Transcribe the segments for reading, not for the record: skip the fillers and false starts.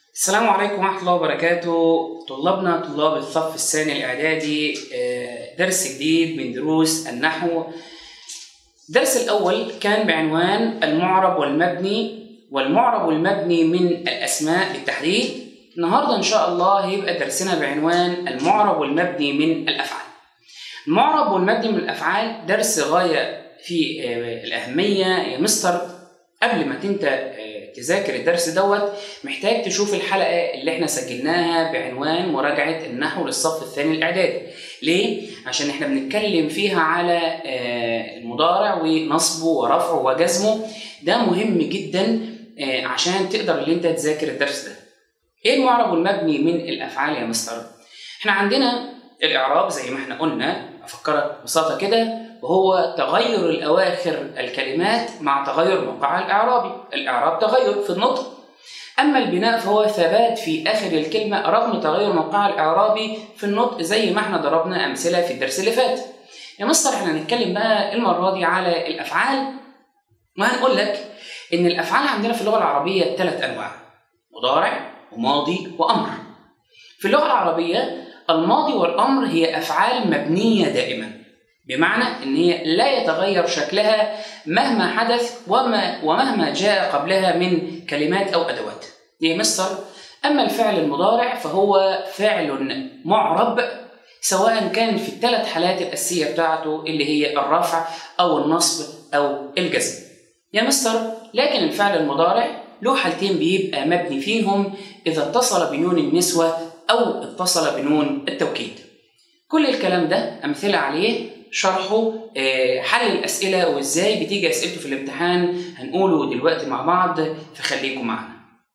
السلام عليكم ورحمة الله وبركاته. طلاب الصف الثاني الإعدادي، درس جديد من دروس النحو. الدرس الأول كان بعنوان المعرب والمبني من الأسماء بالتحديد. النهاردة إن شاء الله هيبقى درسنا بعنوان المعرب والمبني من الأفعال. المعرب والمبني من الأفعال درس غاية في الأهمية يا مستر. قبل ما انت تذاكر الدرس دوت محتاج تشوف الحلقة اللي احنا سجلناها بعنوان مراجعة النحو للصف الثاني الإعدادي. ليه؟ عشان احنا بنتكلم فيها على المضارع ونصبه ورفعه وجزمه. ده مهم جدا عشان تقدر اللي انت تذاكر الدرس ده. ايه المعرب والمبني من الأفعال يا مستر؟ احنا عندنا الإعراب زي ما احنا قلنا، أفكرك ببساطة كده، وهو تغير الأواخر الكلمات مع تغير موقعها الإعرابي. الإعراب تغير في النطق، أما البناء فهو ثبات في آخر الكلمة رغم تغير موقعها الإعرابي في النطق، زي ما احنا ضربنا أمثلة في الدرس اللي فات. يا مستر احنا هنتكلم بقى المرة دي على الأفعال، وهنقول لك إن الأفعال عندنا في اللغة العربية 3 أنواع: مضارع وماضي وأمر. في اللغة العربية الماضي والأمر هي أفعال مبنية دائما، بمعنى إن هي لا يتغير شكلها مهما حدث ومهما جاء قبلها من كلمات أو أدوات. يا مستر أما الفعل المضارع فهو فعل معرب، سواء كان في ال3 حالات الأساسية بتاعته اللي هي الرفع أو النصب أو الجزم. يا مستر لكن الفعل المضارع له حالتين بيبقى مبني فيهم، إذا اتصل بنون النسوة أو اتصل بنون التوكيد. كل الكلام ده أمثلة عليه، شرحه، حل الأسئلة وإزاي بتيجي أسئلته في الامتحان هنقوله دلوقتي مع بعض، فخليكم معنا.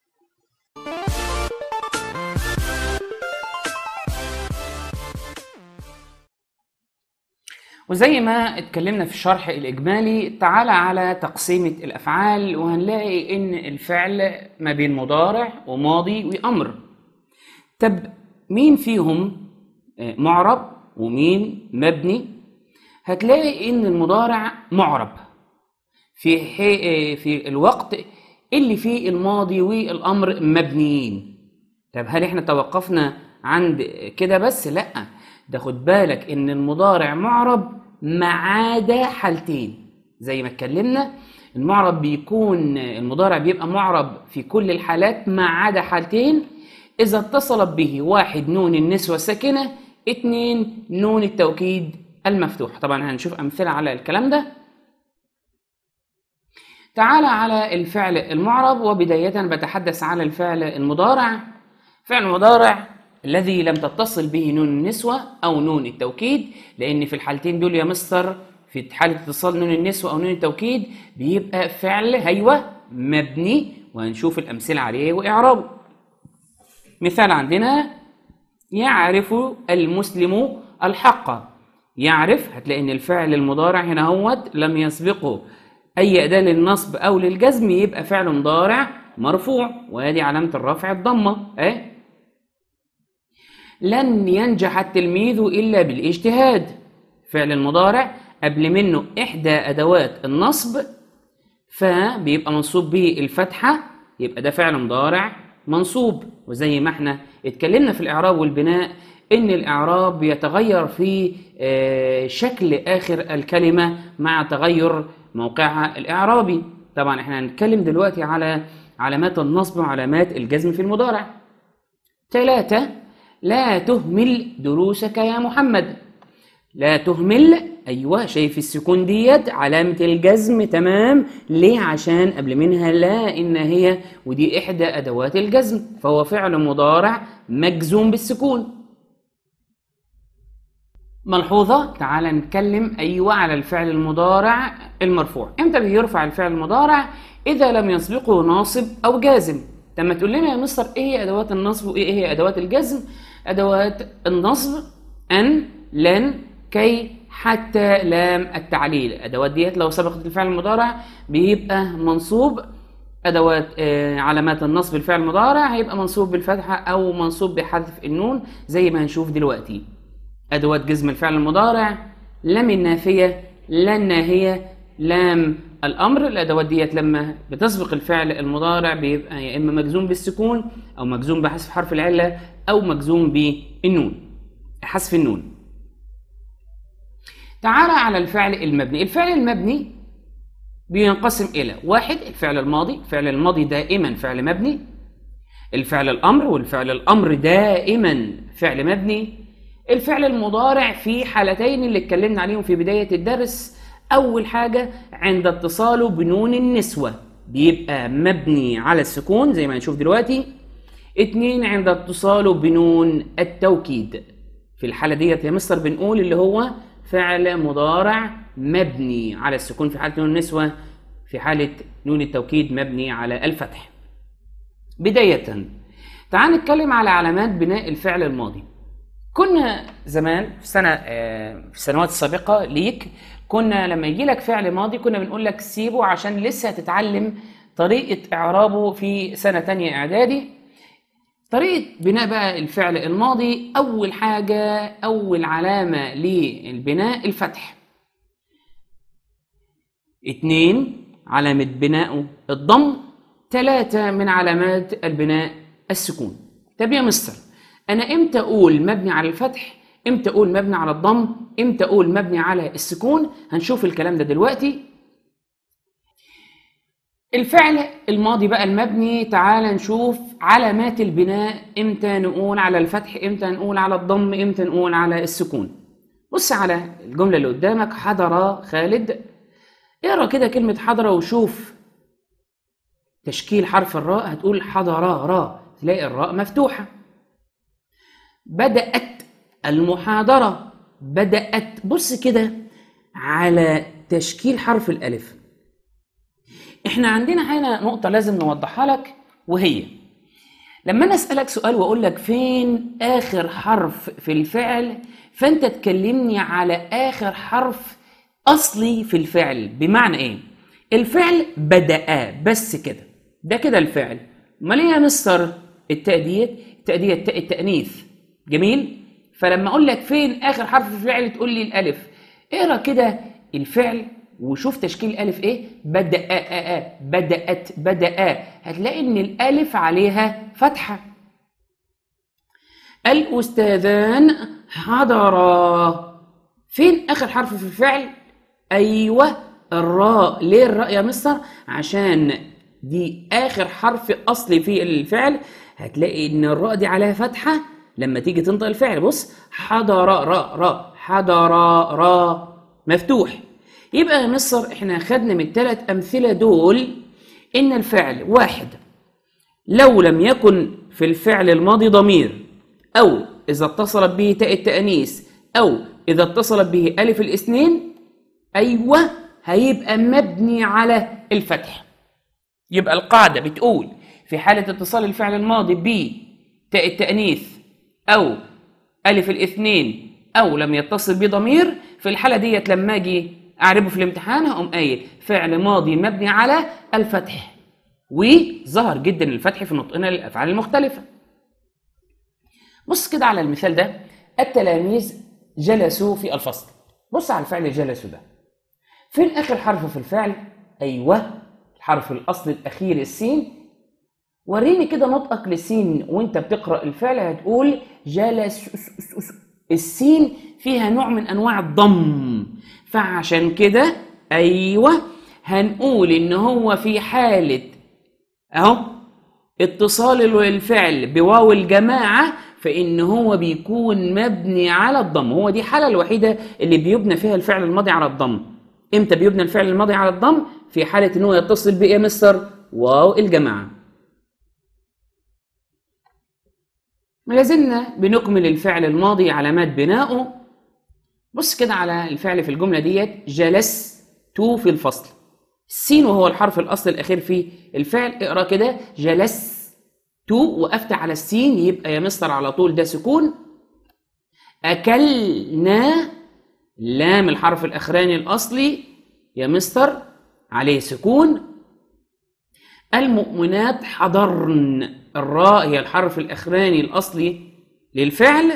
وزي ما اتكلمنا في الشرح الإجمالي، تعالى على تقسيمة الأفعال وهنلاقي إن الفعل ما بين مضارع وماضي وأمر. طب مين فيهم معرب ومين مبني؟ هتلاقي ان المضارع معرب في الوقت اللي فيه الماضي والامر مبنيين. طب هل احنا توقفنا عند كده بس؟ لا، ده خد بالك ان المضارع معرب ما عدا حالتين. زي ما اتكلمنا المضارع بيبقى معرب في كل الحالات ما عدا حالتين: إذا اتصلت به 1 نون النسوة ساكنة، 2 نون التوكيد المفتوح. طبعا هنشوف أمثلة على الكلام ده. تعالى على الفعل المعرب، وبداية بتحدث على الفعل المضارع. فعل المضارع الذي لم تتصل به نون النسوة أو نون التوكيد، لأن في الحالتين دول يا مستر في حالة اتصال نون النسوة أو نون التوكيد بيبقى فعل مبني، وهنشوف الأمثلة عليه وإعرابه. مثال عندنا: يعرف المسلم الحق. يعرف، هتلاقي ان الفعل المضارع هنا هوت لم يسبقه اي اداة للنصب او للجزم، يبقى فعل مضارع مرفوع، وهذه علامة الرفع الضمة. لن ينجح التلميذ الا بالاجتهاد. فعل المضارع قبل منه احدى ادوات النصب، فبيبقى منصوب به الفتحة، يبقى ده فعل مضارع منصوب. وزي ما احنا اتكلمنا في الإعراب والبناء إن الإعراب يتغير في شكل آخر الكلمة مع تغير موقعها الإعرابي. طبعا احنا هنتكلم دلوقتي على علامات النصب وعلامات الجزم في المضارع. 3: لا تهمل دروسك يا محمد. لا تهمل، أيوة، شايف السكون ديت علامة الجزم، تمام. ليه؟ عشان قبل منها لا إن هي، ودي إحدى أدوات الجزم، فهو فعل مضارع مجزوم بالسكون. ملحوظة، تعال نتكلم على الفعل المضارع المرفوع. إمتى بيرفع الفعل المضارع؟ إذا لم يسبقه ناصب أو جازم. لما تقول لنا يا مستر إيه هي أدوات النصب وإيه هي أدوات الجزم؟ أدوات النصب أن، لن، كي، حتى، لام التعليل. الأدوات ديت لو سبقت الفعل المضارع بيبقى منصوب. أدوات علامات النصب الفعل المضارع هيبقى منصوب بالفتحة أو منصوب بحذف النون زي ما هنشوف دلوقتي. أدوات جزم الفعل المضارع: لم النافية، لا الناهية، لام الأمر. الأدوات ديت لما بتسبق الفعل المضارع بيبقى يا إما مجزوم بالسكون أو مجزوم بحذف حرف العلة أو مجزوم بالنون، حذف النون. تعالى على الفعل المبني. الفعل المبني بينقسم إلى: واحد الفعل الماضي، الفعل الماضي دائما فعل مبني. الفعل الأمر، والفعل الأمر دائما فعل مبني. الفعل المضارع في حالتين اللي اتكلمنا عليهم في بداية الدرس. أول حاجة عند اتصاله بنون النسوة بيبقى مبني على السكون زي ما هنشوف دلوقتي. 2 عند اتصاله بنون التوكيد. في الحالة ديت يا مستر بنقول اللي هو فعل مضارع مبني على السكون في حالة نون النسوة، في حالة نون التوكيد مبني على الفتح. بداية تعال نتكلم على علامات بناء الفعل الماضي. كنا زمان في السنوات السابقة ليك كنا لما يجي لك فعل ماضي كنا بنقول لك سيبه عشان لسه هتتعلم طريقة إعرابه في سنة تانية إعدادي. طريقة بناء بقى الفعل الماضي: أول حاجة، أول علامة للبناء الفتح. 2 علامة بناءه الضم. 3 من علامات البناء السكون. طب يا مستر أنا إمتى أقول مبني على الفتح؟ إمتى أقول مبني على الضم؟ إمتى أقول مبني على السكون؟ هنشوف الكلام ده دلوقتي. الفعل الماضي بقى المبني، تعال نشوف علامات البناء. إمتى نقول على الفتح؟ إمتى نقول على الضم؟ إمتى نقول على السكون؟ بص على الجملة اللي قدامك: حضر خالد. اقرأ كده كلمة حضر وشوف تشكيل حرف الراء، هتقول حضر را، تلاقي الراء مفتوحة. بدأت المحاضرة، بدأت. بص كده على تشكيل حرف الألف. احنا عندنا هنا نقطة لازم نوضحها لك، وهي لما أنا أسألك سؤال وأقول لك فين آخر حرف في الفعل، فأنت تكلمني على آخر حرف أصلي في الفعل. بمعنى إيه؟ الفعل بدأ بس كده، ده كده الفعل. أمال إيه يا مستر؟ التاء ديت تاء التأنيث. جميل؟ فلما أقول لك فين آخر حرف في الفعل تقول لي الألف. اقرأ كده الفعل وشوف تشكيل الألف إيه؟ بدأ، بدأت، بدأ. هتلاقي إن الألف عليها فتحة. الأستاذان حضرا. فين آخر حرف في الفعل؟ أيوه الراء. ليه الراء يا مستر؟ عشان دي آخر حرف أصلي في الفعل. هتلاقي إن الراء دي عليها فتحة لما تيجي تنطق الفعل. بص حضر راء راء، حضر راء مفتوح. يبقى يا مستر احنا خدنا من ال3 أمثلة دول إن الفعل: واحد لو لم يكن في الفعل الماضي ضمير، أو إذا اتصلت به تاء التأنيث، أو إذا اتصلت به ألف الاثنين، أيوه هيبقى مبني على الفتح. يبقى القاعدة بتقول في حالة اتصال الفعل الماضي بتاء التأنيث أو ألف الاثنين أو لم يتصل بضمير، في الحالة ديت لما أجي أعربه في الامتحان هقوم قايل فعل ماضي مبني على الفتح. وظهر جدا الفتح في نطقنا للأفعال المختلفة. بص كده على المثال ده: التلاميذ جلسوا في الفصل. بص على الفعل جلسوا ده، فين آخر حرف في الفعل؟ أيوه الحرف الأصل الأخير السين. وريني كده نطقك للسين وانت بتقرأ الفعل، هتقول جلس. السين فيها نوع من أنواع الضم، فعشان كده أيوه هنقول إن هو في حالة أهو اتصال الفعل بواو الجماعة فإن هو بيكون مبني على الضم. هو دي الحالة الوحيدة اللي بيبنى فيها الفعل الماضي على الضم. إمتى بيبنى الفعل الماضي على الضم؟ في حالة إن هو يتصل بإيه مستر؟ واو الجماعة. ما لازلنا بنكمل الفعل الماضي علامات بنائه. بص كده على الفعل في الجملة ديت: جلست في الفصل. السين وهو الحرف الأصل الأخير في الفعل. اقرأ كده جلست، وقفت على السين يبقى يا مستر على طول ده سكون. أكلنا، لام الحرف الأخراني الأصلي يا مستر عليه سكون. المؤمنات حضرن، الراء هي الحرف الأخراني الأصلي للفعل.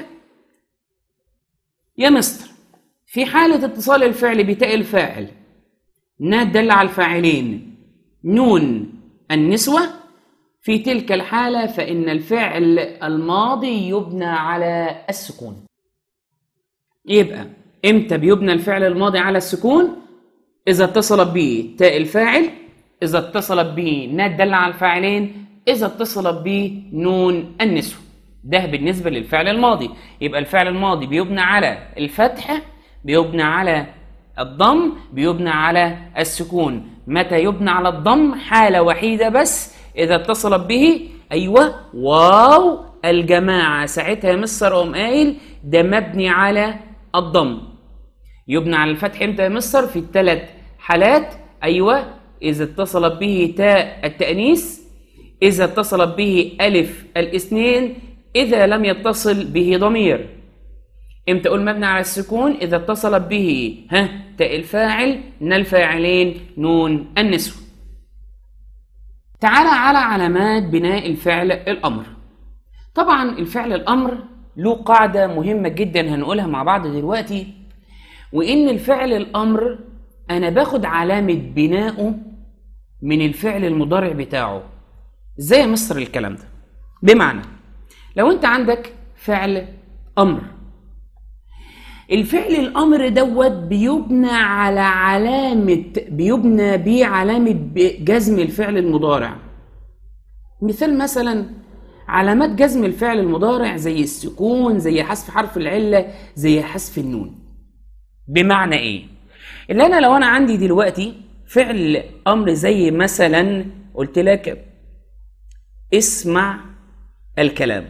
يا مستر في حالة اتصال الفعل بتاء الفاعل نا دل على الفاعلين نون النسوة، في تلك الحالة فإن الفعل الماضي يبنى على السكون. يبقى امتى بيبنى الفعل الماضي على السكون؟ إذا اتصلت به تاء الفاعل، إذا اتصلت به نا دل على الفاعلين، إذا اتصلت به نون النسوة. ده بالنسبة للفعل الماضي. يبقى الفعل الماضي بيبنى على الفتح، بيبنى على الضم، بيبنى على السكون. متى يبنى على الضم؟ حالة وحيدة بس، إذا اتصلت به واو الجماعة، ساعتها مستر أقوم قايل ده مبني على الضم. يبنى على الفتح امتى يا مستر؟ في الثلاث حالات. إذا اتصلت به تاء التأنيث، إذا اتصلت به ألف الاثنين، إذا لم يتصل به ضمير. امتى اقول مبني على السكون؟ إذا اتصلت به تاء الفاعل، نا الفاعلين، نون النسوة. تعالى على علامات بناء الفعل الأمر. طبعا الفعل الأمر له قاعدة مهمة جدا هنقولها مع بعض دلوقتي، وإن الفعل الأمر أنا باخد علامة بناؤه من الفعل المضارع بتاعه. ازاي يا مستر الكلام ده؟ بمعنى لو انت عندك فعل امر، الفعل الامر دوت بيبنى على بيه علامه جزم الفعل المضارع. مثال مثلا علامات جزم الفعل المضارع زي السكون، زي حذف حرف العله، زي حذف النون. بمعنى ايه؟ اللي انا لو انا عندي دلوقتي فعل امر زي مثلا قلت لك اسمع الكلام.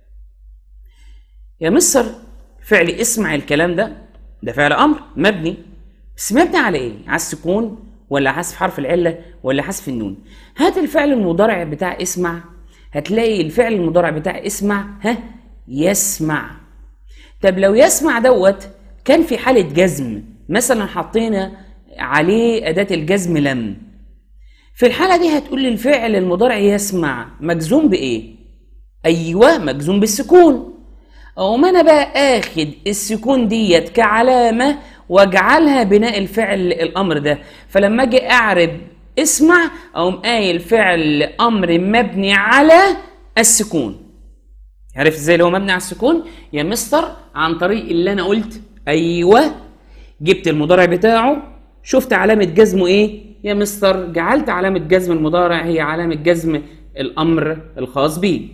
يا مستر فعل اسمع الكلام ده فعل امر مبني، بس مبني على ايه؟ على السكون ولا حذف حرف العله ولا حذف النون؟ هات الفعل المضارع بتاع اسمع، هتلاقي الفعل المضارع بتاع اسمع يسمع. طب لو يسمع دوت كان في حاله جزم، مثلا حطينا عليه اداه الجزم لم، في الحالة دي هتقول لي الفعل المضارع يسمع مجزوم بإيه؟ مجزوم بالسكون. أو ما أنا بقى آخد السكون ديت كعلامة واجعلها بناء الفعل الأمر ده، فلما أجي أعرب اسمع أقوم قايل فعل أمر مبني على السكون. عارف إزاي اللي هو مبني على السكون؟ يا مستر عن طريق اللي أنا قلت جبت المضارع بتاعه، شفت علامة جزمه إيه؟ يا مستر جعلت علامة جزم المضارع هي علامة جزم الأمر الخاص به.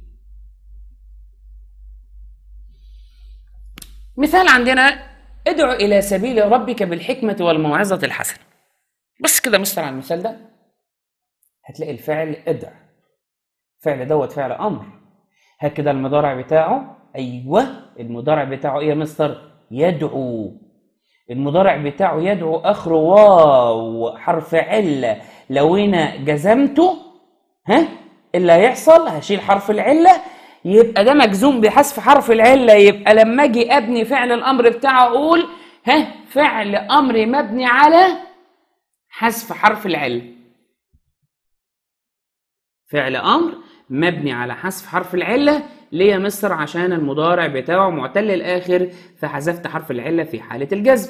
مثال عندنا ادعو إلى سبيل ربك بالحكمة والموعظة الحسنة. بس كده مستر على المثال ده هتلاقي الفعل ادع، فعل دوت فعل أمر. هكذا المضارع بتاعه المضارع بتاعه إيه يا مستر؟ يدعو. المضارع بتاعه يدعو اخره واو حرف عله، لو انا جزمته اللي هيحصل هشيل حرف العله، يبقى ده مجزوم بحذف حرف العله. يبقى لما اجي ابني فعل الامر بتاعه اقول فعل امر مبني على حذف حرف العله. فعل امر مبني على حذف حرف العله. ليه يا مستر؟ عشان المضارع بتاعه معتل الاخر فحذفت حرف العله في حاله الجزم.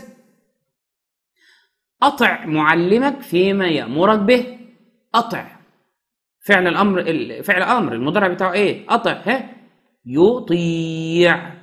اطع معلمك فيما يامرك به. اطع فعل الامر، فعل امر المضارع بتاعه ايه؟ اطع يطيع.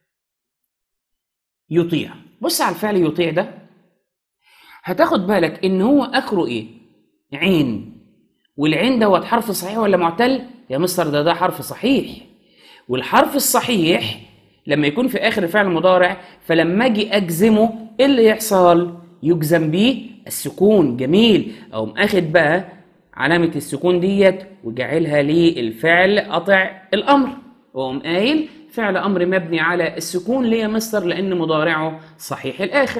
يطيع. بص على الفعل يطيع ده، هتاخد بالك ان هو اخره ايه؟ عين. والعين دوت حرف صحيح ولا معتل؟ يا مستر ده حرف صحيح. والحرف الصحيح لما يكون في اخر فعل مضارع فلما اجي اجزمه ايه اللي يحصل؟ يجزم بيه السكون. جميل. اقوم اخد بقى علامه السكون ديت وجعلها للفعل اطع الامر، واقوم قايل فعل امر مبني على السكون. ليه يا مستر؟ لان مضارعه صحيح الاخر.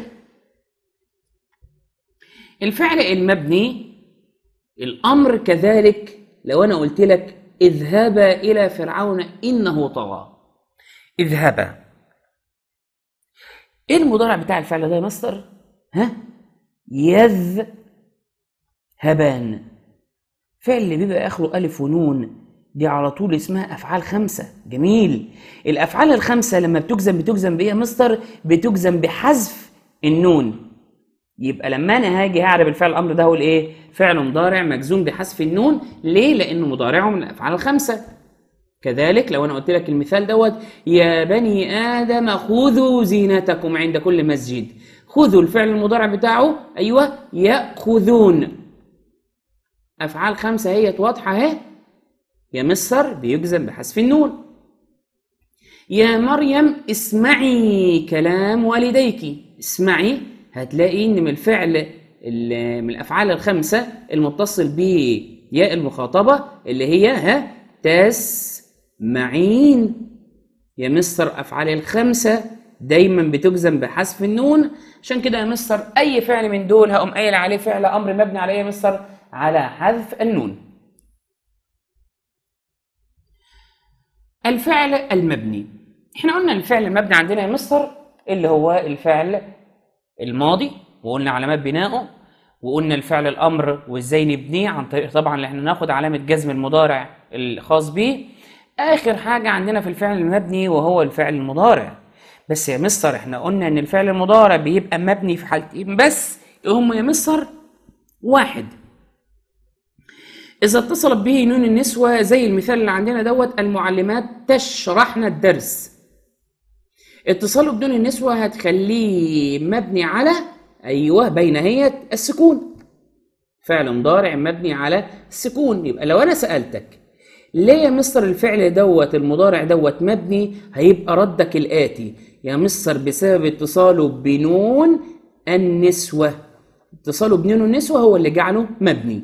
الفعل المبني الامر كذلك، لو انا قلت لك اذهبا الى فرعون انه طغى. اذهبا، ايه المضارع بتاع الفعل ده يا مستر؟ يذهبان. فعل اللي بيبقى اخره الف ونون دي على طول اسمها افعال خمسه. جميل. الافعال الخمسه لما بتجزم بايه يا مستر؟ بتجزم بحذف النون. يبقى لما انا هاجي هعرب الفعل الامر ده هقول ايه؟ فعل مضارع مجزوم بحذف النون. ليه؟ لانه مضارعه من الافعال الخمسه. كذلك لو انا قلت لك المثال دوت: يا بني ادم خذوا زينتكم عند كل مسجد. خذوا الفعل المضارع بتاعه ايوه ياخذون. افعال خمسه هي واضحه اهي. يا مصر بيجزم بحذف النون. يا مريم اسمعي كلام والديك. اسمعي هتلاقي ان من الفعل من الافعال الخمسه المتصل بياء المخاطبه اللي هي تسمعين. يا مستر افعال الخمسه دايما بتجزم بحذف النون. عشان كده يا مستر اي فعل من دول هقوم قايل عليه فعل امر مبني على ايه يا مستر؟ على حذف النون. الفعل المبني، احنا قلنا الفعل المبني عندنا يا مستر اللي هو الفعل الماضي، وقلنا علامات بنائه، وقلنا الفعل الامر وازاي نبنيه عن طريق طبعا اللي احنا ناخد علامه جزم المضارع الخاص بيه. اخر حاجه عندنا في الفعل المبني وهو الفعل المضارع. بس يا مستر احنا قلنا ان الفعل المضارع بيبقى مبني في حالتين بس، هم يا مستر: واحد، إذا اتصلت به نون النسوة زي المثال اللي عندنا دوت: المعلمات تشرحنا الدرس. اتصاله بنون النسوة هتخليه مبني على أيوه بين هي السكون. فعل مضارع مبني على السكون. يبقى لو أنا سألتك ليه يا مستر الفعل دوت المضارع دوت مبني، هيبقى ردك الآتي: يا مستر بسبب اتصاله بنون النسوة. اتصاله بنون النسوة هو اللي جعله مبني.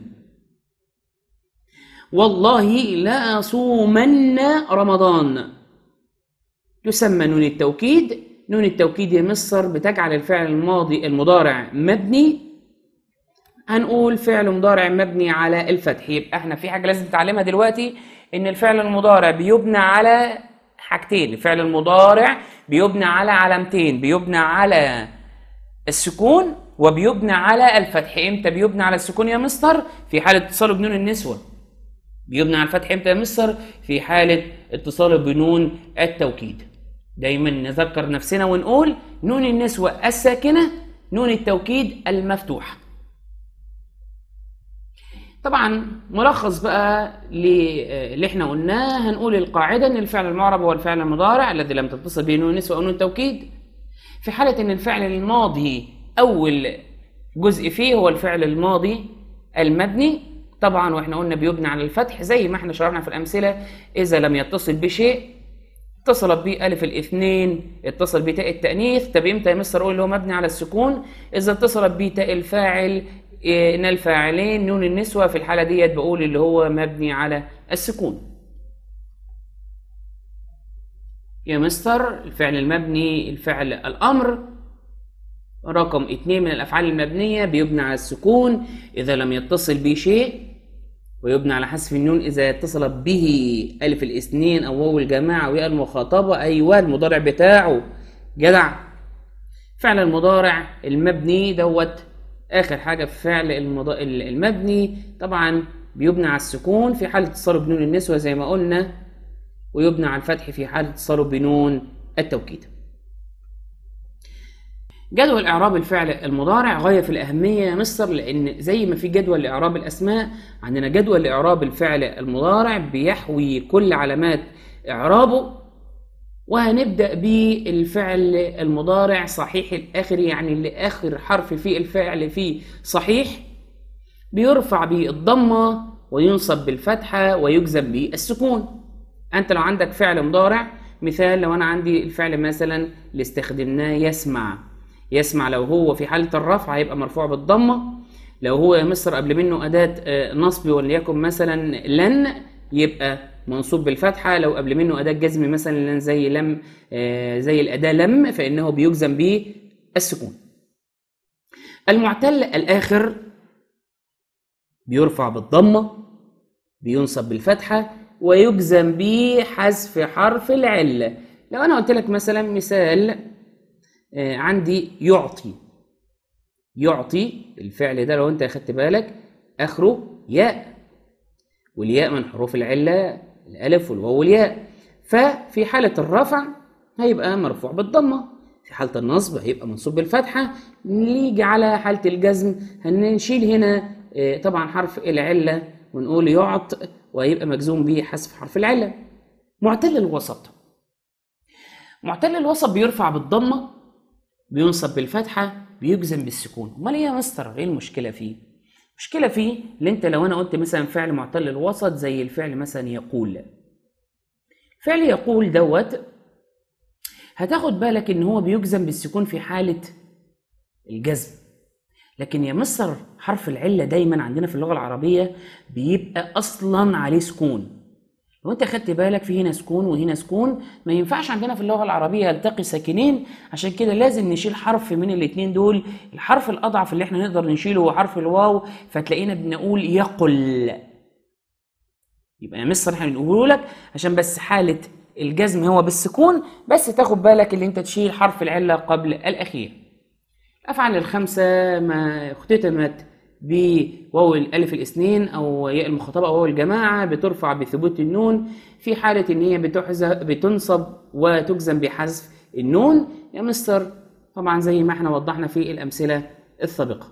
والله لا أصومن رمضان. تسمى نون التوكيد. نون التوكيد يا مستر بتجعل الفعل الماضي المضارع مبني. هنقول فعل مضارع مبني على الفتح. يبقى احنا في حاجة لازم نتعلمها دلوقتي، ان الفعل المضارع بيبنى على حاجتين. الفعل المضارع بيبنى على علامتين: بيبنى على السكون وبيبنى على الفتح. امتى بيبنى على السكون يا مستر؟ في حالة اتصاله بنون النسوة. بيبنى على الفتح امتى يا مستر؟ في حالة اتصاله بنون التوكيد. دايما نذكر نفسنا ونقول نون النسوة الساكنة، نون التوكيد المفتوحة. طبعا ملخص بقى اللي احنا قلناه، هنقول القاعدة ان الفعل المعرب هو الفعل المضارع الذي لم تتصل به نون النسوة او نون التوكيد. في حالة ان الفعل الماضي اول جزء فيه هو الفعل الماضي المبني طبعا، واحنا قلنا بيبنى على الفتح زي ما احنا شرحنا في الامثله. اذا لم يتصل بشيء اتصلت به الف الاثنين، اتصل بتاء التانيث. طب امتى يا مستر اقول اللي هو مبني على السكون؟ اذا اتصلت به تاء الفاعل ان الفاعلين نون النسوه، في الحاله ديت بقول اللي هو مبني على السكون. يا مستر الفعل المبني الفعل الامر رقم 2 من الافعال المبنيه، بيبنى على السكون اذا لم يتصل به شيء، ويبنى على حذف النون إذا اتصلت به ألف الاثنين أو واو الجماعة أو ياء المخاطبة. أيوة المضارع بتاعه جدع. فعل المضارع المبني دوت آخر حاجة في فعل المبني طبعا بيبنى على السكون في حالة اتصاله بنون النسوة زي ما قلنا، ويبنى على الفتح في حالة اتصاله بنون التوكيد. جدول إعراب الفعل المضارع غاية في الأهمية يا مستر، لأن زي ما في جدول لإعراب الأسماء عندنا جدول لإعراب الفعل المضارع بيحوي كل علامات إعرابه. وهنبدأ بالفعل المضارع صحيح الآخر، يعني اللي آخر حرف في الفعل فيه صحيح، بيرفع بالضمة وينصب بالفتحة ويجزم بالسكون. أنت لو عندك فعل مضارع، مثال لو أنا عندي الفعل مثلا اللي استخدمناه يسمع. يسمع لو هو في حالة الرفع هيبقى مرفوع بالضمة. لو هو يا مصر قبل منه أداة نصب وليكن مثلا لن، يبقى منصوب بالفتحة. لو قبل منه أداة جزم مثلا لن زي لم، زي الأداة لم، فإنه بيجزم بالسكون. المعتل الآخر بيرفع بالضمة، بينصب بالفتحة، ويجزم بحذف حرف العلة. لو أنا قلت لك مثلا مثال عندي يعطي. يعطي الفعل ده لو انت اخدت بالك اخره ياء، والياء من حروف العله الالف والواو والياء، ففي حاله الرفع هيبقى مرفوع بالضمه. في حالة النصب هيبقى منصوب بالفتحة. نيجي على حالة الجزم هنشيل هنا طبعا حرف العلة ونقول يعط، وهيبقى مجزوم به حذف حرف العلة. معتل الوسط، معتل الوسط بيرفع بالضمة، بينصب بالفتحة، بيجزم بالسكون. امال ايه يا مستر؟ ايه المشكلة فيه؟ المشكلة فيه اللي انت لو انا قلت مثلا فعل معتل الوسط زي الفعل مثلا يقول، فعل يقول دوت هتاخد بالك ان هو بيجزم بالسكون في حالة الجزم. لكن يا مستر حرف العلة دايما عندنا في اللغة العربية بيبقى اصلا عليه سكون. لو انت خدت بالك في هنا سكون وهنا سكون، ما ينفعش عندنا في اللغة العربية يلتقي ساكنين، عشان كده لازم نشيل حرف من الاتنين دول. الحرف الاضعف اللي احنا نقدر نشيله هو حرف الواو، فتلاقينا بنقول يقل. يبقى يا مستر احنا بنقوله لك عشان بس حالة الجزم هو بالسكون، بس تاخد بالك اللي انت تشيل حرف العلة قبل الاخير. الافعال الخمسة ما اختتمت بواو الالف الاثنين او ياء المخاطبه او واو الجماعه بترفع بثبوت النون في حاله ان هي بتنصب وتجزم بحذف النون. يا مستر طبعا زي ما احنا وضحنا في الامثله السابقه.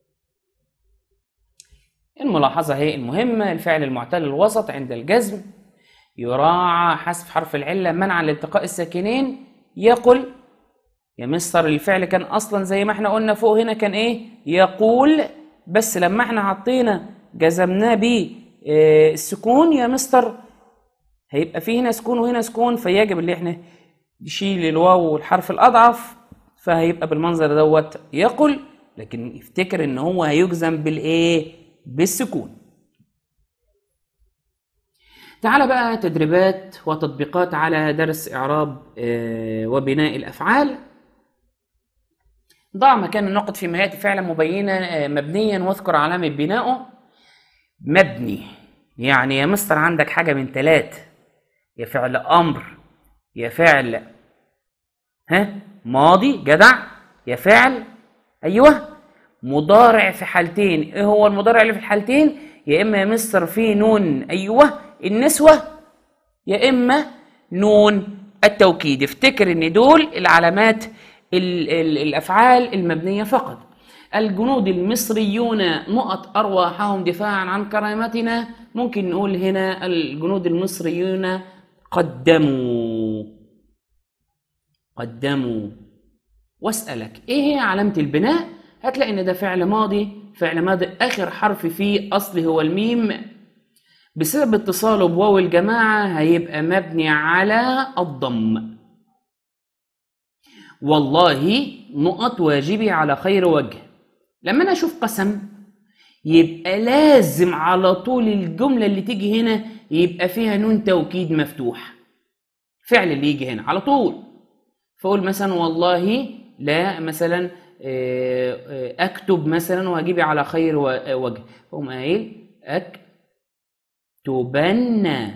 الملاحظه هي المهمه: الفعل المعتل الوسط عند الجزم يراعى حذف حرف العله منعا لالتقاء الساكنين. يقل يا مستر الفعل كان اصلا زي ما احنا قلنا فوق هنا كان ايه؟ يقول، بس لما احنا حطينا جزمناه بالسكون يا مستر هيبقى فيه هنا سكون وهنا سكون، فيجب اللي احنا نشيل الواو والحرف الاضعف، فهيبقى بالمنظر دوت يقل. لكن افتكر ان هو هيجزم بالايه؟ بالسكون. تعال بقى تدريبات وتطبيقات على درس اعراب وبناء الافعال. ضع مكان النقط في مهات فعلا مبينة مبنيا واذكر علامة بنائه. مبني يعني يا مستر عندك حاجة من ثلاث: يا فعل أمر، يا فعل ماضي جدع، يا فعل مضارع في حالتين. ايه هو المضارع اللي في الحالتين؟ يا اما يا مستر في نون النسوة، يا اما نون التوكيد. افتكر ان دول العلامات الافعال المبنيه فقط. الجنود المصريون نقط ارواحهم دفاعا عن كرامتنا. ممكن نقول هنا الجنود المصريون قدموا. واسالك ايه هي علامه البناء؟ هتلاقي ان ده فعل ماضي، فعل ماضي اخر حرف فيه اصلي هو الميم، بسبب اتصاله بواو الجماعه هيبقى مبني على الضم. والله نقط واجبي على خير وجه. لما انا اشوف قسم يبقى لازم على طول الجملة اللي تيجي هنا يبقى فيها نون توكيد مفتوح. فعل اللي يجي هنا على طول، فاقول مثلا والله لا مثلا اكتب مثلا واجبي على خير وجه، فاقوم قايل اكتبن.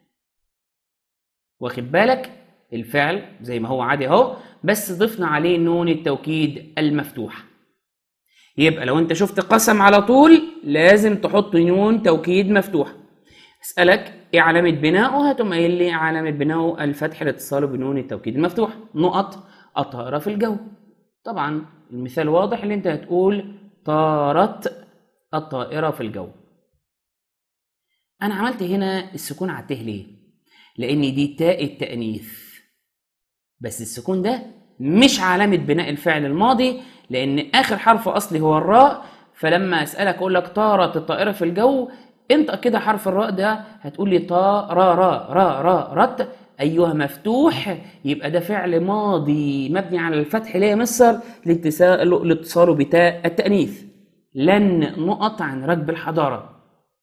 واخد بالك؟ الفعل زي ما هو عادي اهو، بس ضفنا عليه نون التوكيد المفتوح. يبقى لو انت شفت قسم على طول لازم تحط نون توكيد مفتوح. اسالك ايه علامه بنائه؟ هتقوم قايل لي علامه بنائه الفتح لاتصاله بنون التوكيد المفتوح. نقط الطائره في الجو. طبعا المثال واضح اللي انت هتقول طارت الطائره في الجو. انا عملت هنا السكون على الته ليه؟ لان دي تاء التانيث، بس السكون ده مش علامة بناء الفعل الماضي، لأن آخر حرف أصلي هو الراء. فلما أسألك أقول لك طارت الطائرة في الجو، انطق كده حرف الراء ده، هتقول لي طا را را را را رت مفتوح. يبقى ده فعل ماضي مبني على الفتح ليه يا مصر؟ لاتصاله بتاء التأنيث. لن نقط عن ركب الحضارة.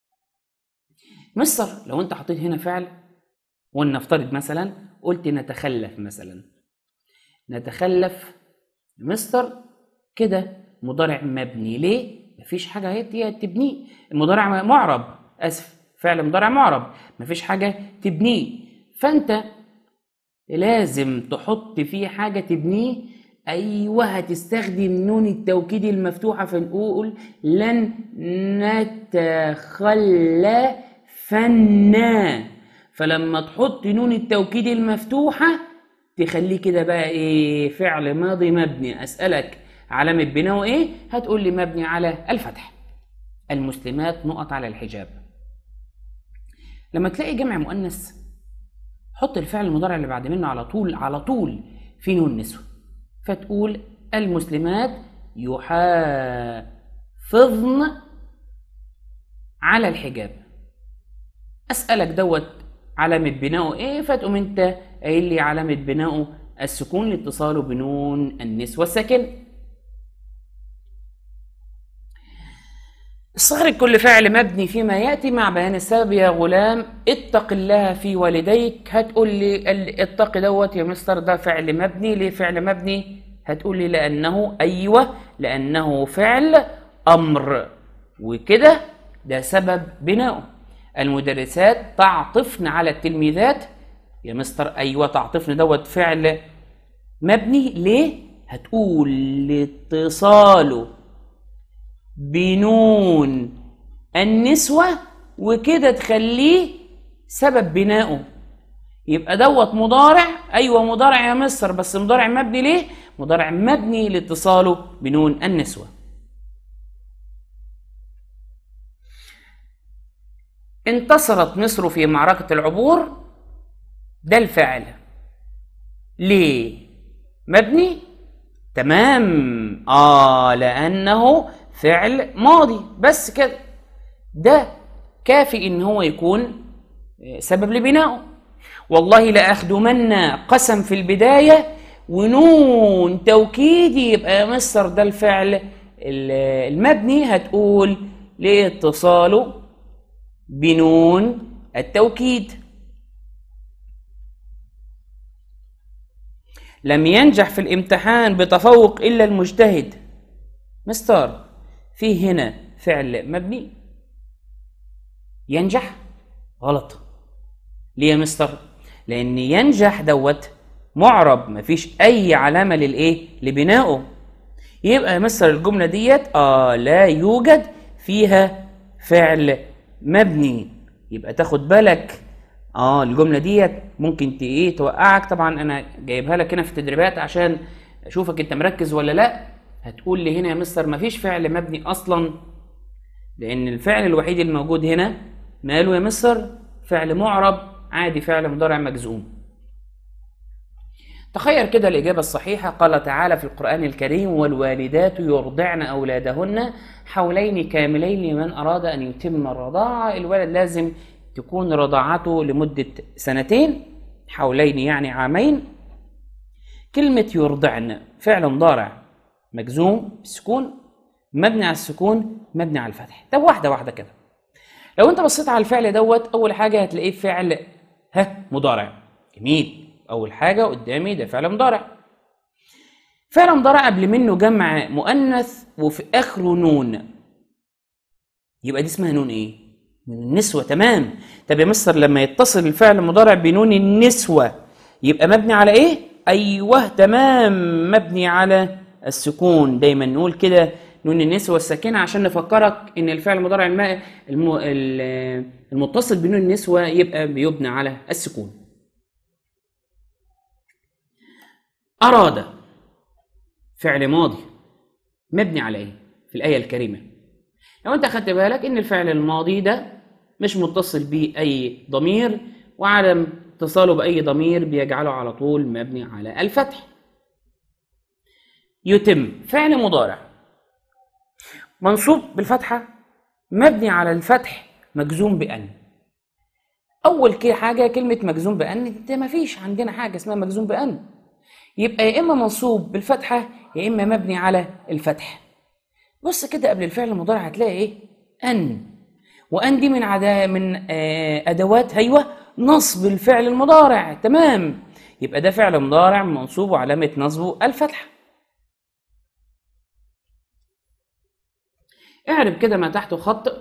مصر لو انت حطيت هنا فعل ونفترض مثلا قلت نتخلف مثلا، نتخلف مستر كده مضارع مبني. ليه؟ مفيش حاجه هي تبنيه. المضارع معرب، اسف، فعل مضارع معرب مفيش حاجه تبنيه، فانت لازم تحط فيه حاجه تبنيه. هتستخدم نون التوكيد المفتوحه، فنقول لن نتخلفن. فلما تحط نون التوكيد المفتوحه تخليه كده بقى ايه؟ فعل ماضي مبني. اسألك علامة بناءه ايه؟ هتقول لي مبني على الفتح. المسلمات نقط على الحجاب. لما تلاقي جمع مؤنث حط الفعل المضارع اللي بعد منه على طول في نون نسوة، فتقول المسلمات يحافظن على الحجاب. اسألك دوت علامة بناؤه ايه؟ فتقوم انت قايل لي علامة بناؤه السكون لاتصاله بنون النسوة الساكنة. استخرج كل فعل مبني فيما يأتي مع بيان السبب. يا غلام اتق الله في والديك. هتقول لي اتق دوت يا مستر ده فعل مبني. ليه فعل مبني؟ هتقول لي لأنه لأنه فعل أمر، وكده ده سبب بناؤه. المدرسات تعطفن على التلميذات. يا مستر تعطفن دوت فعل مبني. ليه؟ هتقول لاتصاله بنون النسوة، وكده تخليه سبب بناؤه. يبقى دوت مضارع. مضارع يا مستر، بس مضارع مبني. ليه؟ مضارع مبني لاتصاله بنون النسوة. انتصرت مصر في معركة العبور. ده الفعل. ليه مبني؟ تمام. لأنه فعل ماضي بس كده. ده كافي ان هو يكون سبب لبنائه. والله لأخدمن قسم في البداية ونون توكيد، يبقى يا مستر ده الفعل المبني. هتقول لاتصاله بنون التوكيد. لم ينجح في الامتحان بتفوق إلا المجتهد. مستر في هنا فعل مبني ينجح؟ غلط. ليه يا مستر؟ لأن ينجح دوت معرب، مفيش أي علامة لبنائه. يبقى يا مستر الجملة ديت لا يوجد فيها فعل مبني. يبقى تاخد بالك الجملة ديت ممكن توقعك. طبعا أنا جايبها لك هنا في التدريبات عشان أشوفك أنت مركز ولا لأ. هتقول لي هنا يا مستر مفيش فعل مبني أصلا، لأن الفعل الوحيد الموجود هنا ماله يا مستر؟ فعل معرب عادي، فعل مضارع مجزوم. تخير كده الإجابة الصحيحة. قال تعالى في القرآن الكريم: والوالدات يرضعن أولادهن حولين كاملين لمن أراد أن يتم الرضاعة. الولد لازم تكون رضاعته لمدة 2 سنين، حولين يعني عامين. كلمة يرضعن فعل مضارع مجزوم بالسكون، مبني على السكون، مبني على الفتح. طب واحدة كده. لو انت بصيت على الفعل دوت، أول حاجة هتلاقيه فعل مضارع. جميل. أول حاجة قدامي ده فعل مضارع. فعل مضارع قبل منه جمع مؤنث وفي آخره نون، يبقى دي اسمها نون ايه؟ نون النسوة. تمام. طب يا مستر لما يتصل الفعل المضارع بنون النسوة يبقى مبني على ايه؟ تمام، مبني على السكون. دايما نقول كده نون النسوة الساكنة عشان نفكرك ان الفعل المضارع المتصل بنون النسوة يبقى بيبنى على السكون. أراد فعل ماضي مبني على ايه في الآية الكريمة؟ لو انت خدت بالك ان الفعل الماضي ده مش متصل بيه اي ضمير، وعدم اتصاله باي ضمير بيجعله على طول مبني على الفتح. يتم فعل مضارع منصوب بالفتحة، مبني على الفتح، مجزوم بأن. اول حاجة كلمة مجزوم بأن، انت ما فيش عندنا حاجة اسمها مجزوم بأن. يبقى يا اما منصوب بالفتحة يا اما مبني على الفتح. بص كده قبل الفعل المضارع هتلاقي ايه؟ ان. وان دي من ادوات نصب الفعل المضارع. تمام. يبقى ده فعل مضارع منصوب وعلامة نصبه الفتحة. اعرب كده ما تحته خط.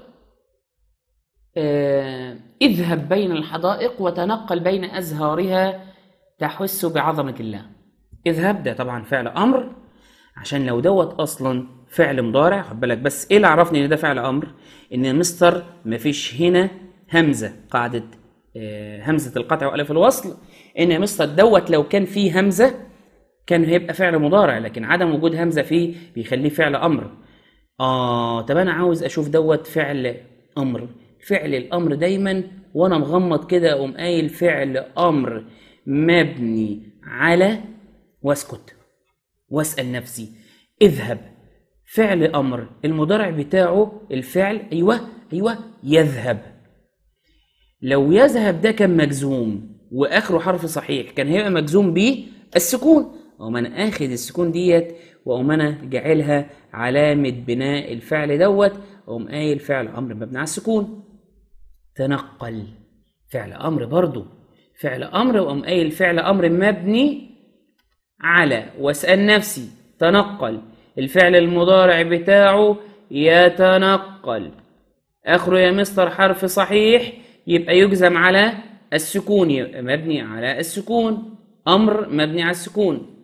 اذهب بين الحدائق وتنقل بين أزهارها تحس بعظمة الله. اذهب ده طبعا فعل أمر، عشان لو دوت أصلا فعل مضارع خد بالك. بس ايه اللي عرفني ان ده فعل أمر؟ ان مستر مفيش هنا همزة، قاعدة همزة القطع وألف الوصل، إن يا مستر دوت لو كان فيه همزة كان هيبقى فعل مضارع، لكن عدم وجود همزة فيه بيخليه فعل أمر. طب أنا عاوز أشوف دوت فعل أمر. فعل الأمر دايما وأنا مغمض كده أقوم قايل فعل أمر مبني على، واسكت واسأل نفسي اذهب. فعل أمر المضارع بتاعه الفعل أيوة يذهب. لو يذهب ده كان مجزوم واخره حرف صحيح كان هيبقى مجزوم بيه السكون، اقوم انا اخد السكون ديت واقوم انا جاعلها علامه بناء الفعل دوت، اقوم قايل فعل امر مبني على السكون. تنقل فعل امر برضو فعل امر، واقوم قايل فعل امر مبني على، واسال نفسي تنقل الفعل المضارع بتاعه يتنقل، اخره يا مستر حرف صحيح يبقى يجزم على السكون، يبقى مبني على السكون. امر مبني على السكون.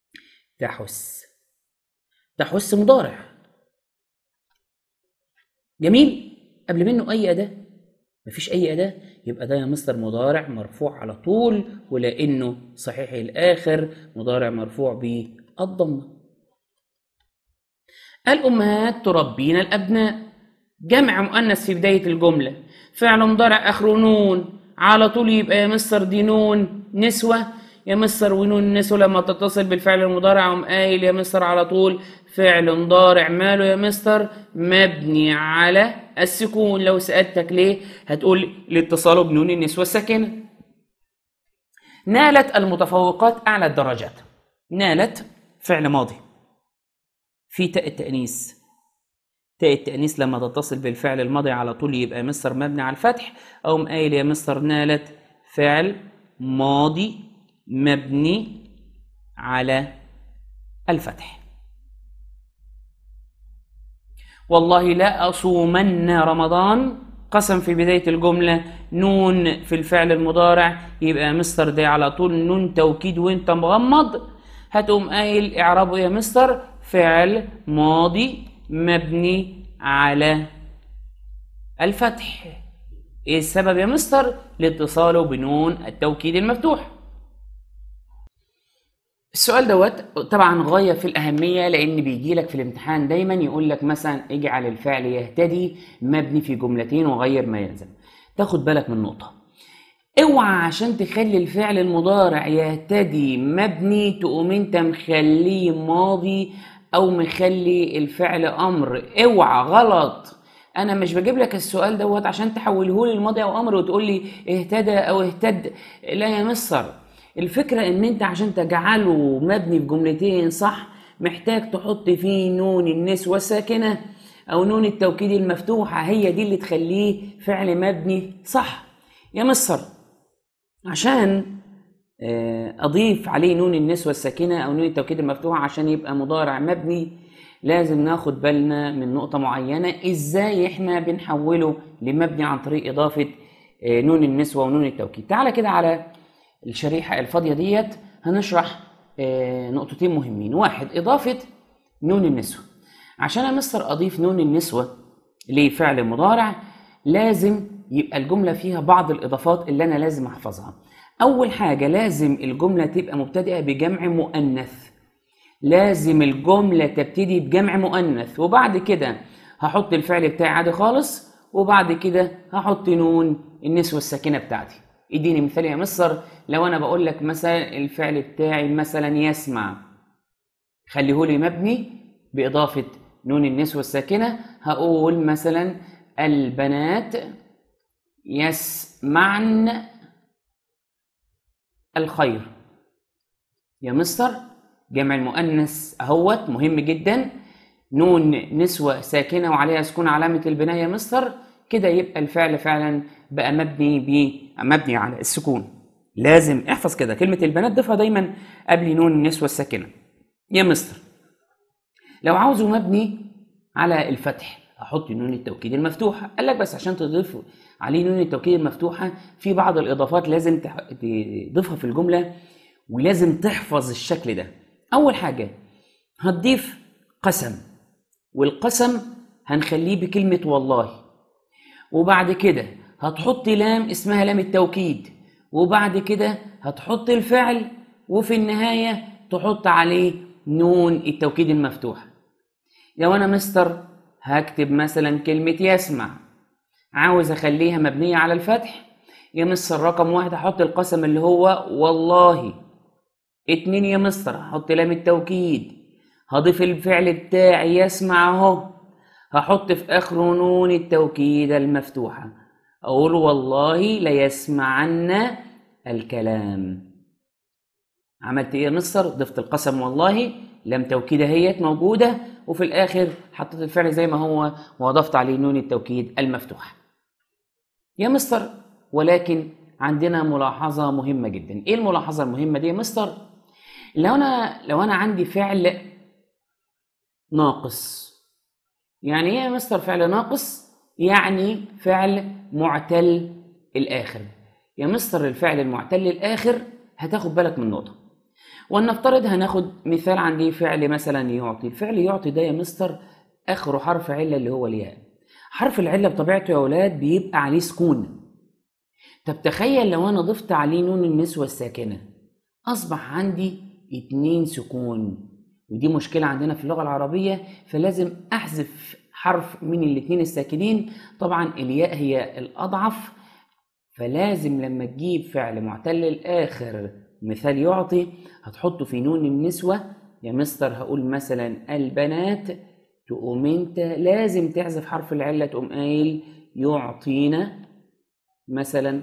تحس مضارع جميل، قبل منه اي اداه؟ مفيش اي اداه، يبقى ده يا مستر مضارع مرفوع على طول، ولانه صحيح الاخر مضارع مرفوع بالضمه. الامهات تربين الابناء، جمع مؤنث في بدايه الجمله، فعل مضارع اخره نون على طول، يبقى يا مستر دي نون نسوه يا مستر، ونون النسوه لما تتصل بالفعل المضارع اقوم قايل يا مستر على طول فعل مضارع ماله يا مستر مبني على السكون. لو سالتك ليه هتقول لاتصاله بنون النسوه الساكنه. نالت المتفوقات اعلى الدرجات. نالت فعل ماضي في تاء التانيث، تاء التأنيث لما تتصل بالفعل الماضي على طول يبقى مستر مبني على الفتح، أقوم قايل يا مستر نالت فعل ماضي مبني على الفتح. والله لا أصومن رمضان، قسم في بداية الجملة، نون في الفعل المضارع يبقى مستر ده على طول نون توكيد وانت مغمض، هتقوم قايل اعرابه يا مستر فعل ماضي مبني على الفتح. ايه السبب يا مستر؟ لاتصاله بنون التوكيد المفتوح. السؤال دوت طبعا غاية في الأهمية، لأن بيجي لك في الامتحان دايما يقول لك مثلا اجعل الفعل يهتدي مبني في جملتين وغير ما يلزم. تاخد بالك من نقطة، اوعى عشان تخلي الفعل المضارع يهتدي مبني تقوم انت مخليه ماضي او مخلي الفعل امر. اوعى، غلط. انا مش بجيب لك السؤال دوت عشان تحوله لي الماضي او امر وتقول لي اهتدى او اهتد، لا يا مستر. الفكرة ان انت عشان تجعله مبني في جملتين صح محتاج تحط فيه نون النسوة الساكنة او نون التوكيد المفتوحة، هي دي اللي تخليه فعل مبني صح يا مستر. عشان اضيف عليه نون النسوة الساكنة او نون التوكيد المفتوحة عشان يبقى مضارع مبني لازم ناخد بالنا من نقطة معينة، ازاي احنا بنحوله لمبني عن طريق اضافة نون النسوة ونون التوكيد. تعالى كده على الشريحة الفاضية ديت هنشرح نقطتين مهمين. واحد، اضافة نون النسوة. عشان يا مستر اضيف نون النسوة لفعل مضارع لازم يبقى الجملة فيها بعض الاضافات اللي انا لازم احفظها. اول حاجة لازم الجملة تبقى مبتدئة بجمع مؤنث، لازم الجملة تبتدي بجمع مؤنث، وبعد كده هحط الفعل بتاعي عادي خالص، وبعد كده هحط نون النسوة الساكنة بتاعتي. اديني مثال يا مستر، لو انا بقول لك مثلا الفعل بتاعي مثلا يسمع، خليهولي مبني باضافة نون النسوة الساكنة، هقول مثلا البنات يسمعن الخير. يا مستر جمع المؤنث اهوت مهم جدا، نون نسوة ساكنة وعليها سكون علامة البناء يا مستر، كده يبقى الفعل فعلا بقى مبني على السكون. لازم احفظ كده كلمة البنات ضيفها دايما قبل نون النسوة الساكنة يا مستر. لو عاوزه مبني على الفتح احط نون التوكيد المفتوحة. قال لك بس عشان تضيف عليه نون التوكيد المفتوحة في بعض الاضافات لازم تضيفها في الجملة، ولازم تحفظ الشكل ده. اول حاجة هتضيف قسم، والقسم هنخليه بكلمة والله، وبعد كده هتحط لام اسمها لام التوكيد، وبعد كده هتحط الفعل، وفي النهاية تحط عليه نون التوكيد المفتوحة. لو أنا مستر هكتب مثلا كلمة يسمع، عاوز أخليها مبنية على الفتح، يا مستر رقم 1 هحط القسم اللي هو والله. 2 يا مستر هحط لام التوكيد، هضيف الفعل بتاعي يسمع اهو، هحط في اخره نون التوكيد المفتوحة، اقول والله ليسمعن الكلام. عملت ايه يا مستر؟ ضفت القسم والله، لام توكيد اهيت موجودة، وفي الاخر حطيت الفعل زي ما هو واضفت عليه نون التوكيد المفتوحة. يا مستر ولكن عندنا ملاحظة مهمة جدا. ايه الملاحظة المهمة دي يا مستر؟ لو انا عندي فعل ناقص. يعني ايه يا مستر فعل ناقص؟ يعني فعل معتل الاخر. يا مستر الفعل المعتل الاخر هتاخد بالك من نقطة، ولنفترض هناخد مثال عندي فعل مثلا يعطي. الفعل يعطي ده يا مستر اخره حرف علة اللي هو الياء. حرف العلة بطبيعته يا اولاد بيبقى عليه سكون. طب تخيل لو انا ضفت عليه نون النسوة الساكنة، اصبح عندي 2 سكون، ودي مشكلة عندنا في اللغة العربية، فلازم احذف حرف من الاتنين الساكنين. طبعا الياء هي الاضعف، فلازم لما تجيب فعل معتل الاخر مثال يعطي هتحطه في نون النسوة. يا مستر هقول مثلا البنات، تقوم انت لازم تحذف حرف العلة، تقوم قايل يعطينا مثلا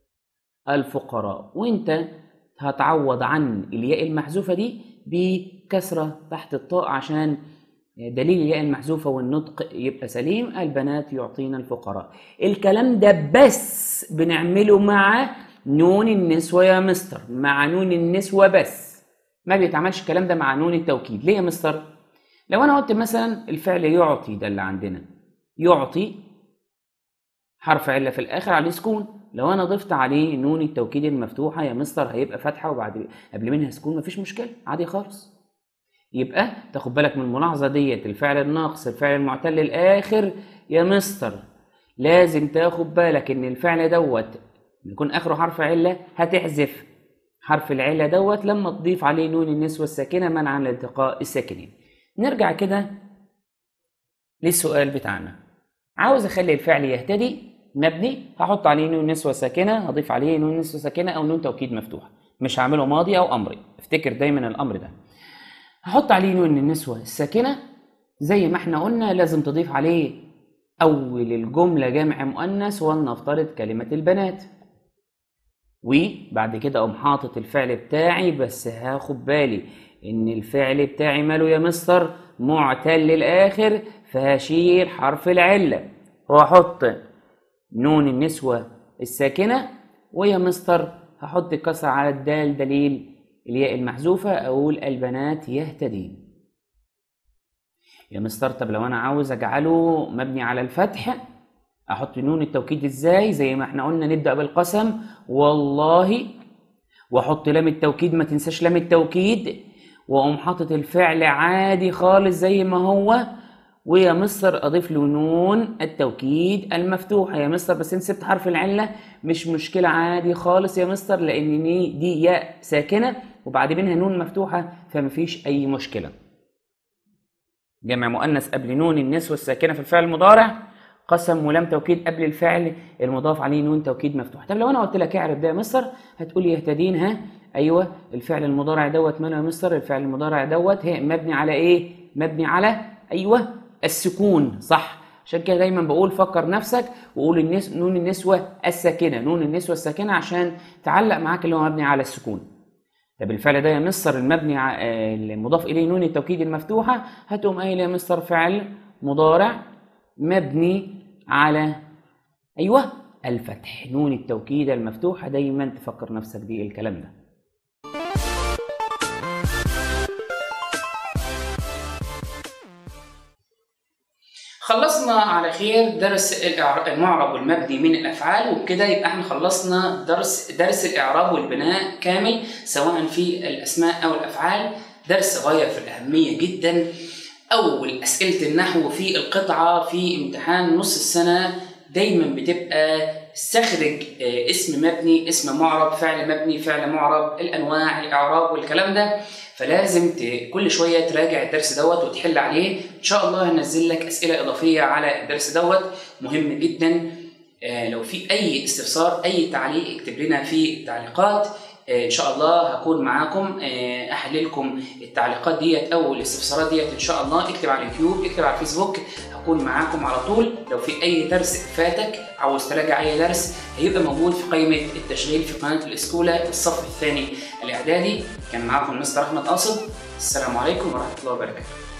الفقراء، وانت هتعوض عن الياء المحذوفة دي بكسرة تحت الطاء عشان دليل الياء المحذوفة والنطق يبقى سليم. البنات يعطينا الفقراء. الكلام ده بس بنعمله مع نون النسوة يا مستر، مع نون النسوة بس، ما بيتعملش الكلام ده مع نون التوكيد. ليه يا مستر؟ لو انا قلت مثلا الفعل يعطي ده اللي عندنا، يعطي حرف علة في الاخر عليه سكون، لو انا ضفت عليه نون التوكيد المفتوحة يا مستر هيبقى فتحة وبعد قبل منها سكون، مفيش مشكلة عادي خالص. يبقى تاخد بالك من الملاحظة ديت، الفعل الناقص الفعل المعتل الاخر يا مستر لازم تاخد بالك ان الفعل دوت يكون اخره حرف علة، هتحذف حرف العلة دوت لما تضيف عليه نون النسوة الساكنة منعا لالتقاء الساكنين. نرجع كده للسؤال بتاعنا. عاوز اخلي الفعل يهتدي مبني، هحط عليه نون نسوة ساكنة، هضيف عليه نون نسوة ساكنة او نون توكيد مفتوح، مش هعمله ماضي او امري، افتكر دايما الامر ده. هحط عليه نون النسوة الساكنة زي ما احنا قلنا، لازم تضيف عليه اول الجملة جمع مؤنث، ولنفترض كلمة البنات، وبعد كده اقوم حاطط الفعل بتاعي، بس هاخد بالي ان الفعل بتاعي ماله يا مستر؟ معتل الاخر، فهشيل حرف العلة واحط نون النسوة الساكنة، ويا مستر هحط كسر على الدال دليل الياء المحذوفة، اقول البنات يهتدين. يا مستر طب لو انا عاوز اجعله مبني على الفتح احط نون التوكيد ازاي؟ زي ما احنا قلنا نبدأ بالقسم والله، واحط لام التوكيد، ما تنساش لام التوكيد، واقوم حاطط الفعل عادي خالص زي ما هو، ويا مستر اضيف له نون التوكيد المفتوحه. يا مستر بس انت سبت حرف العله، مش مشكله عادي خالص يا مستر، لان دي ياء ساكنه وبعد منها نون مفتوحه، فمفيش اي مشكله. جمع مؤنث قبل نون النسوة الساكنه في الفعل المضارع، قسم ولام توكيد قبل الفعل المضاف عليه نون توكيد مفتوح. طب لو انا قلت لك اعرف ده يا مستر، هتقول لي يهتدين. ها ايوه، الفعل المضارع دوت ماله يا مستر؟ الفعل المضارع دوت مبني على ايه؟ مبني على ايوه السكون، صح. عشان كده دايما بقول فكر نفسك وقول نون النسوة الساكنه، نون النسوة الساكنه عشان تعلق معاك اللي هو مبني على السكون. طب الفعل ده يا مستر المبني المضاف اليه نون التوكيد المفتوحه، هتقوم قايل يا مستر فعل مضارع مبني على ايوه الفتح، نون التوكيد المفتوحه. دايما تفكر نفسك بيه الكلام ده. خلصنا على خير درس المعرب والمبني من الافعال، وبكده يبقى احنا خلصنا درس الاعراب والبناء كامل، سواء في الاسماء او الافعال. درس غايه في الاهميه جدا. اول اسئله النحو في القطعه في امتحان نص السنه دايما بتبقى استخرج اسم مبني، اسم معرب، فعل مبني، فعل معرب، الانواع، الاعراب والكلام ده. فلازم كل شويه تراجع الدرس دوت وتحل عليه. ان شاء الله هنزل لك اسئله اضافيه على الدرس دوت، مهم جدا. لو في اي استفسار، اي تعليق، اكتب لنا في التعليقات. ان شاء الله هكون معاكم احل لكم التعليقات ديت او الاستفسارات ديت ان شاء الله. اكتب على اليوتيوب، اكتب على الفيسبوك، هكون معاكم على طول. لو في اي درس فاتك، عاوز تراجع اي درس، هيبقى موجود في قائمه التشغيل في قناه الاسكولا الصف الثاني الاعدادي. كان معاكم مستر احمد قاصد. السلام عليكم ورحمه الله وبركاته.